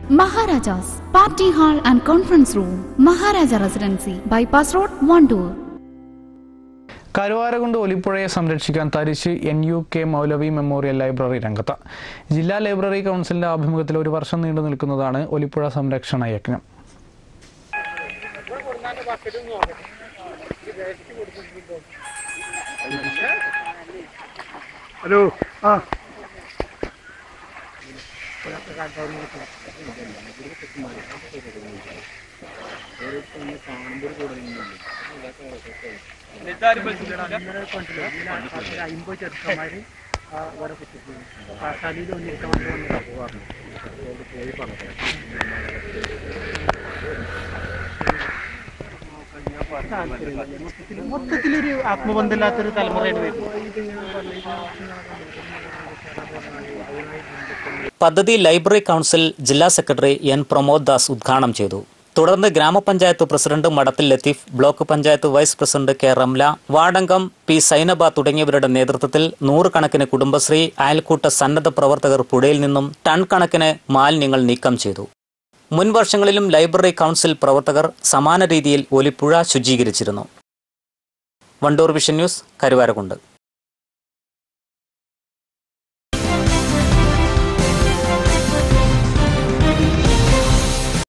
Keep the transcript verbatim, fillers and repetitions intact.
Maharajas Party Hall and Conference Room, Maharaja Residency, Bypass Road, Vandoor. Karuvarakund ഒലിപ്പുഴയെ സംരക്ഷിക്കാൻ തരിശ് N U K Moulavi memorial library രംഗത്ത്. ജില്ലാ library കൗൺസിലിന്റെ ആഭിമുഖ്യത്തിൽ ഒരു വർഷം നീണ്ടു നിൽക്കുന്നതാണ് ഒലിപ്പുഴ സംരക്ഷണ യജ്ഞം. ഹലോ ആ അമ്പത് ചെറുക്കന്മാര് വേറെ പാഠശാലയിൽ വന്നിരിക്കാൻ വേണ്ടി വന്നിട്ട് പോകാറുണ്ട്. പോയി പറഞ്ഞു മൊത്തത്തിലൊരു ആത്മബന്ധമില്ലാത്തൊരു തലമുറയാണ് വരുന്നത്. പദ്ധതി ലൈബ്രറി കൗൺസിൽ ജില്ലാ സെക്രട്ടറി എൻ പ്രമോദ് ദാസ് ഉദ്ഘാടനം ചെയ്തു. തുടർന്ന് ഗ്രാമപഞ്ചായത്ത് president Madathil Latheef, block panchayat vice president K Ramla, വാർഡംഗം പി സൈനബ തുടങ്ങിയവരുടെ നേതൃത്വത്തിൽ നൂറുകണക്കിന് കുടുംബശ്രീ, അയൽക്കൂട്ട സന്നദ്ധ പ്രവർത്തകർ പുഴയിൽ നിന്നും ടൺ കണക്കിന് മാലിന്യങ്ങൾ നീക്കം ചെയ്തു. മുൻ വർഷങ്ങളിലും ലൈബ്രറി കൗൺസിൽ പ്രവർത്തകർ സമാന രീതിയിൽ ഒലിപ്പുഴ ശുചീകരിച്ചിരുന്നു. Vandoor vision news, Karuvarakundu.